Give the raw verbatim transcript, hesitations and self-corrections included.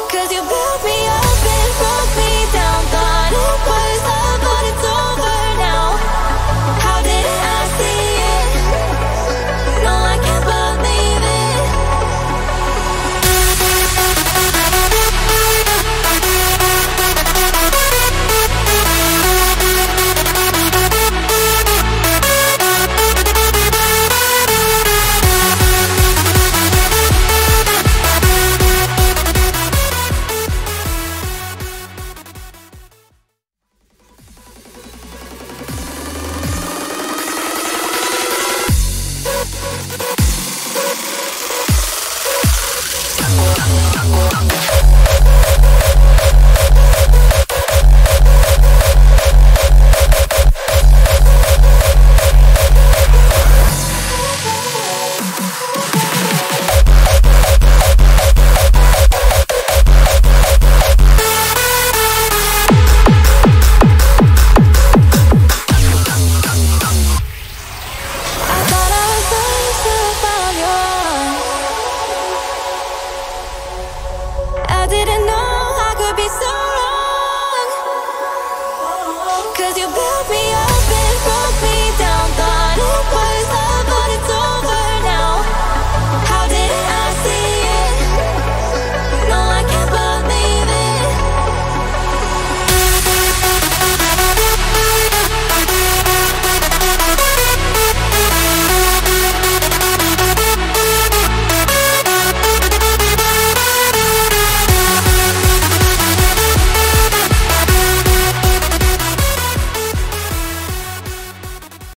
Cause you built me up and broke me down. Thought it was love, but it's over now. How didn't I see it? No, I can't believe it. Cause you built me